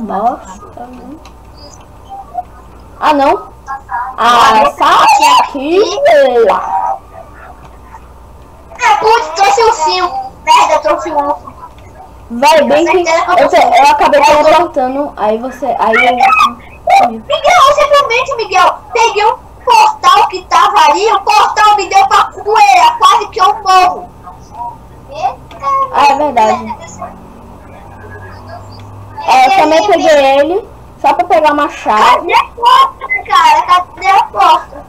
bosta, né? Ah, não. Ah, sai aqui, lá. Ah, putz, trouxe um fio. Merda, eu trouxe um. Vai bem que eu acabei teleportando, aí você, aí eu... Miguel, simplesmente, Miguel, peguei um portal que tava ali, o portal me deu pra poeira, quase que eu morro. Ah, é verdade. Eu também peguei ele, só pra pegar uma chave. Cadê a porta, cara? Cadê a porta?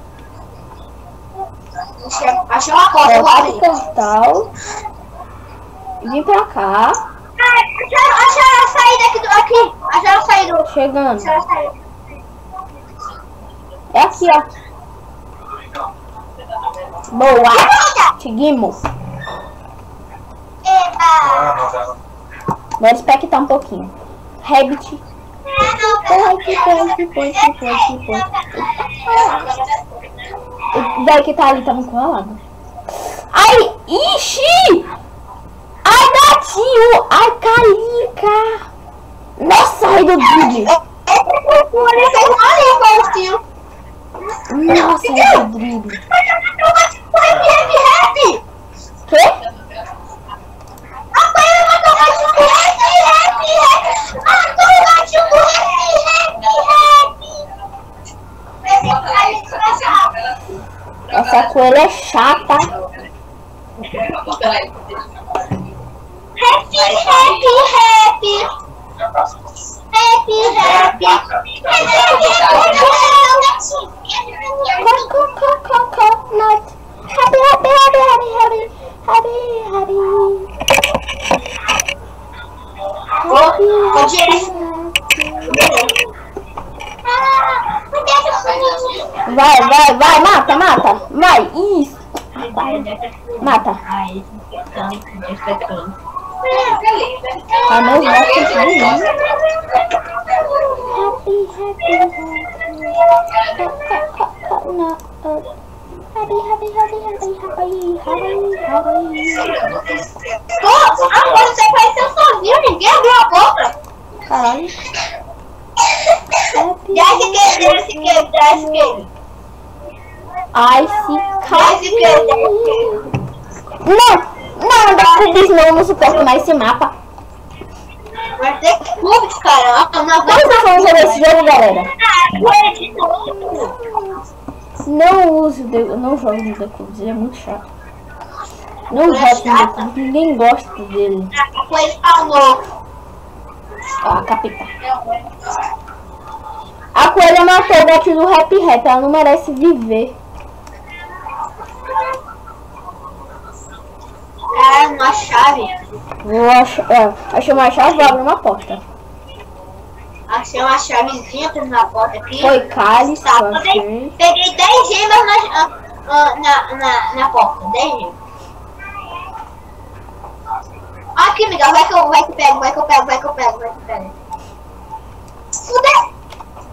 Achei uma porta, eu vou Voltar pro abrir. portal. Vim pra cá. Acharam a saída aqui. Acharam a saída. Chegando. Acharam a saída. É aqui, ó. Boa. Seguimos. Eba. Bora expectar um pouquinho. Rabbit. O daí que tá ali tava encurralado. Ai, ixi! Ai, gatinho! Ai, calica! Nossa, ai, do drible! Nossa, ai, do drible! Quê? Essa coelha é chata. Coconut. Vai, mata. Vai, isso. Mata. Ah, meu Deus, Agora você apareceu sozinho, ninguém abriu a porta. caralho. Desce que. Ai, se cai. Não, não, não suporto mais esse mapa. Vai ter cubos, cara. Vamos fazer esse jogo, galera. Não jogo no The Cubes, ele é muito chato. Não gosto do The Cubes, ninguém gosta dele. Ó, a capitã. A coelha matou o gato do Rap, ela não merece viver. Uma chave. Achei uma chave, vou abrir uma porta. Achei uma chavezinha na porta aqui. Foi cálice, tá, peguei 10 gemas na porta. 10 gemas. Aqui, Miguel, vai que eu pego. Fudeu!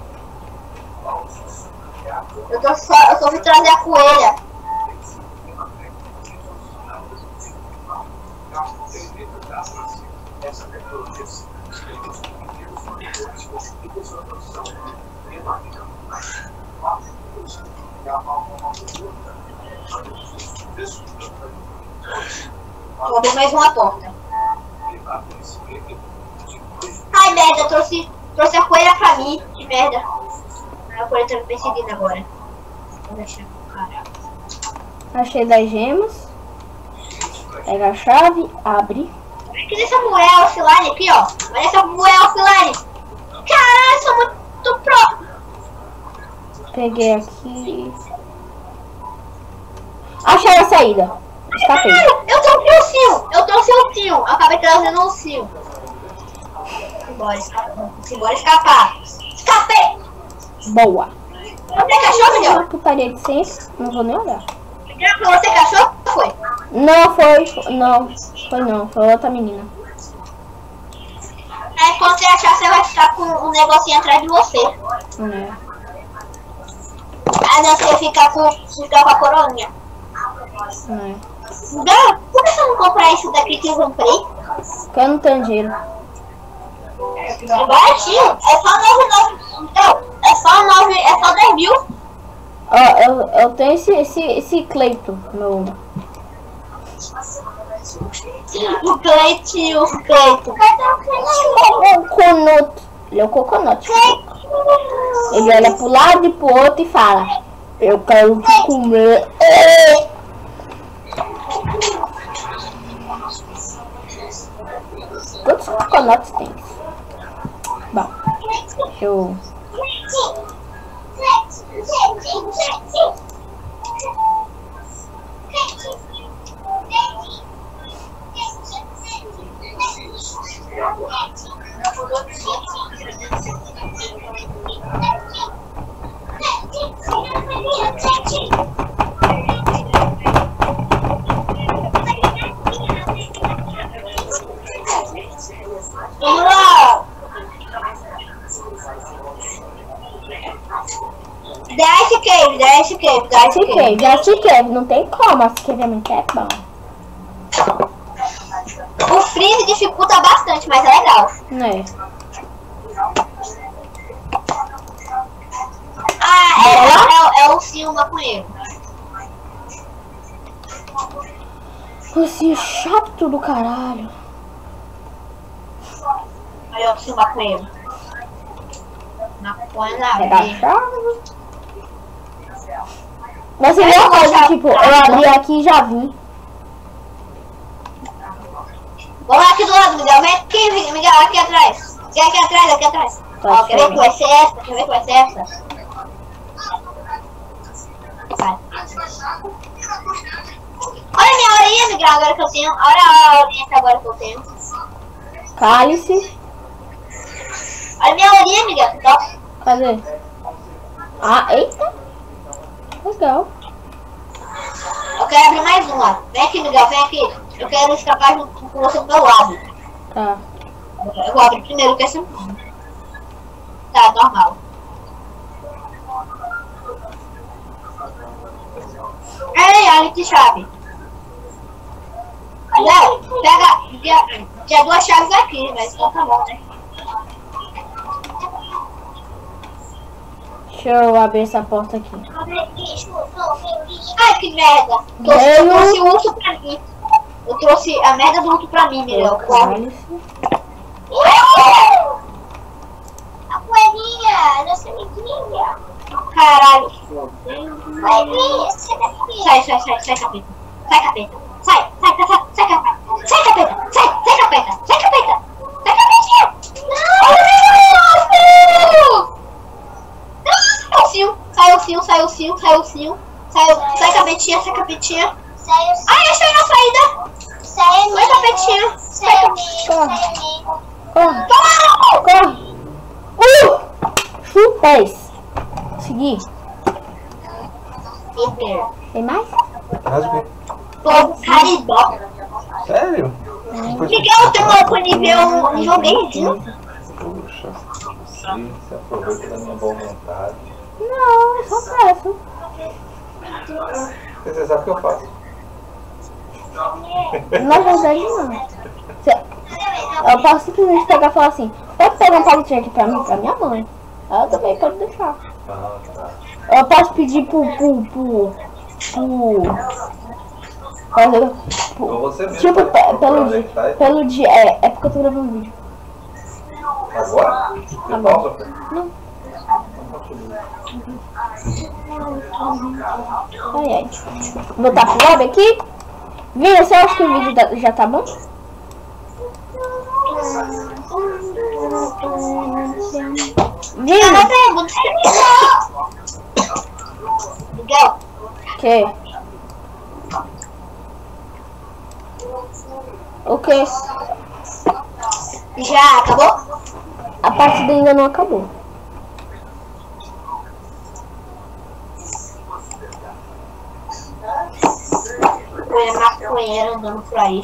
Eu só vim trazer a coelha. Vou abrir mais uma porta. Ai, merda, eu trouxe a coelha pra mim. Que merda. A coelha tá me perseguindo agora. Vou deixar pro caralho. Achei 10 gemas. Pega a chave, abre. Olha essa moeda offline aqui, ó. Olha essa moeda offline. Caralho, sou muito pro. Peguei aqui. Achei a saída. Escapei. Eu trouxe um fio. Eu acabei trazendo um fio. Simbora escapar. Escapei. Boa. Você que achou, Miguel? Putaria de sempre. Não vou nem olhar. Você que achou ou foi? Não, foi outra menina. Quando você achar, você vai ficar com um negocinho atrás de você. É. Não, você ficar com a coroinha. Por que você não comprar isso daqui que eu comprei? Porque eu não tenho dinheiro. É baratinho. É só 9,9. Então, é só 10 mil. Ó, eu tenho esse Cleito, meu. O Cleitinho, o Cleito. O Coconut. Ele é o Coconut. Ele olha pro lado e pro outro e fala: eu quero te comer. Quantos coconuts tem? Bom, deixa eu... Vamos lá. 10 cave. Não tem como, esse cave é muito bom. O freeze dificulta bastante, mas é legal. É. É o ursinho maconheiro. Ursinho chato do caralho. Aí o ursinho maconheiro. Maconha na Agachado. Mas é uma coisa, tipo, eu abri aqui e já vi. Vamos lá aqui do lado, Miguel. Vem aqui, Miguel, aqui atrás. Aqui atrás. Ó, quer ver que vai ser essa? Vai. Olha a minha horinha, Miguel, agora que eu tenho. Olha a horinha que agora que eu tenho. Cálice. Olha a minha horinha, Miguel. Top. Cadê? Ah, eita. Legal. Eu quero abrir mais uma. Vem aqui, Miguel, vem aqui. Eu quero escapar junto com você do meu lado. Tá. Eu vou abrir primeiro, que é assim. Tá, normal. Ei, olha que chave. Léo, pega. Tinha 2 chaves aqui, mas então tá bom, né? Deixa eu abrir essa porta aqui. Ai, que merda. Eu trouxe o urso pra mim. Eu trouxe a merda do urso pra mim, Miguel. Cálice. A coelhinha, nossa amiguinha. Caralho. Sai, capeta. Sai, capeta. Sai, capeta. Sai, capetinha. Não! Sai, capetinha. Ai, achei na saída. Sai, capetinha. Corre. Chupes. Segui. Tem mais? Rasguei. Caridó. Sério? Miguel, tem uma nível 10. Puxa, você aproveita da minha boa vontade. Não, só peço. Você sabe o que eu faço? Na verdade, não. Eu posso simplesmente pegar e falar assim: pode pegar um palitinho aqui pra mim, pra minha mãe. Ela também pode deixar. Ah, tá. Eu posso pedir pro Você mesmo tipo, pode pelo dia. É porque eu tô gravando vídeo. Agora? Agora. Não. Ai. Vou botar pro lobby aqui. Vini, você acha que o vídeo já tá bom? Vini! Miguel. Que? O que? Já acabou? A partida ainda não acabou. É maconheiro andando por aí.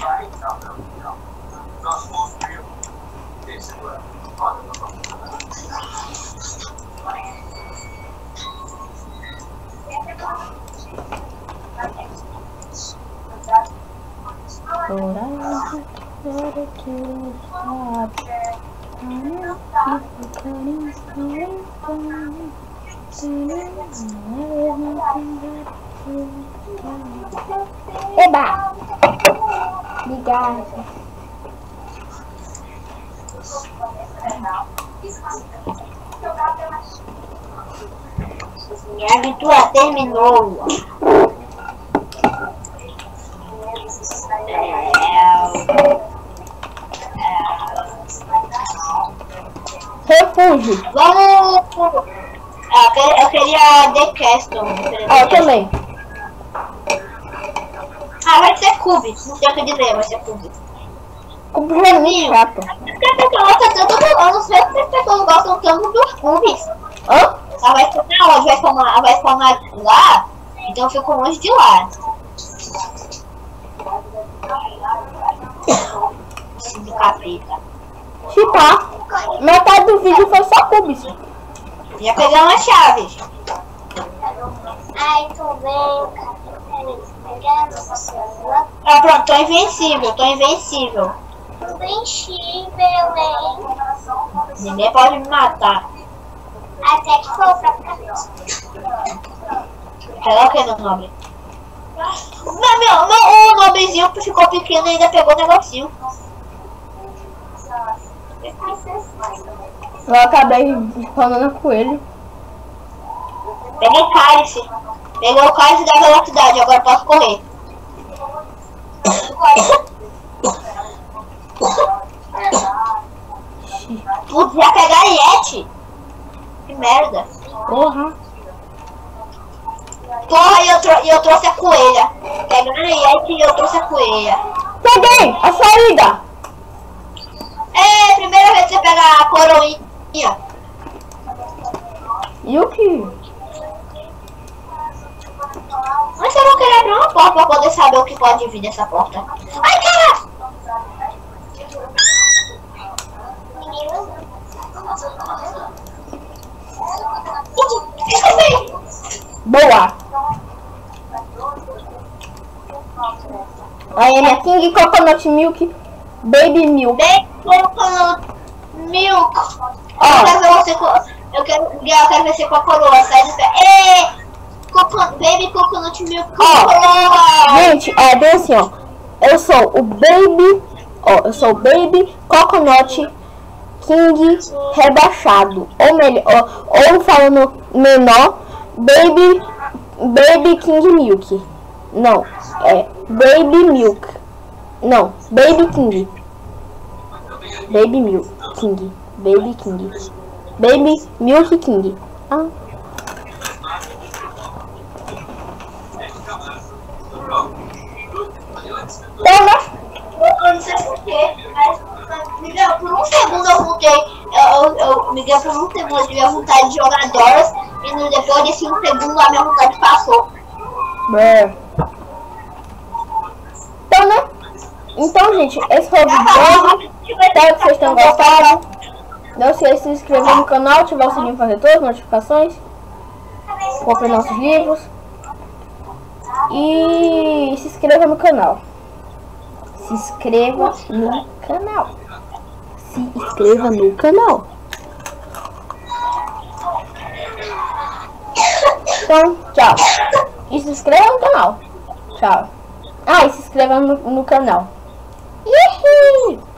Eba! Obrigada. Minha aventura terminou. Refúgio. Vamos. Eu queria The Castle. Eu também. Vai ser Cube. Não sei o que dizer, vai ser Cube. Cube é muito chato. Eu não sei porque as pessoas gostam tanto dos cubes. Hã? Ela vai formar lá, então eu fico longe de lá. De capeta. Se pá, metade do vídeo foi só cubes. Já pegamos as chaves. Ai, tô bem. Pronto, tô invencível. Invencível, hein? Ninguém pode me matar. Até que for pra cabeça. Pegar o que no nobre? O nobrezinho ficou pequeno e ainda pegou o negocinho. Eu acabei falando com ele. Peguei cálice. Peguei o cálice da velocidade, agora posso correr. Putz, ia pegar Yeti. Que merda. Porra. Porra, e eu trouxe a coelha. Pegaram a Yeti e eu trouxe a coelha. Peguei a saída. Primeira vez que você pega a coroinha. E o que? Mas eu não queria abrir uma porta pra poder saber o que pode vir dessa porta. Ai, cara! Boa. Aí é minha King Coconut Milk Baby Milk. Baby Coconut Milk. Ó. Eu quero ver você com a coroa. Sai do pé. Baby Coconut Milk com Ó. coroa. Gente, bem assim, ó. Eu sou o Baby. Ó, eu sou o Baby Coconut King rebaixado. Ou melhor, ou falando menor, Baby King Milk. Não, Baby Milk. Não, Baby King. Baby Milk King. Baby King. Baby Milk King. Ah. Então, né? Eu não sei porquê, mas Miguel, por um segundo eu voltei. Miguel, por um segundo eu tive a vontade de jogar Doras e depois de 5 segundos a minha vontade passou. Então, né? Então, gente, esse foi o vídeo de hoje. Espero que vocês tenham gostado. Não se esqueça de se inscrever no canal, ativar o sininho para todas as notificações. Compre nossos livros. E se inscreva no canal. Se inscreva no canal. Se inscreva no canal. Então, tchau. E se inscreva no canal. Tchau. E se inscreva no canal. Uhul!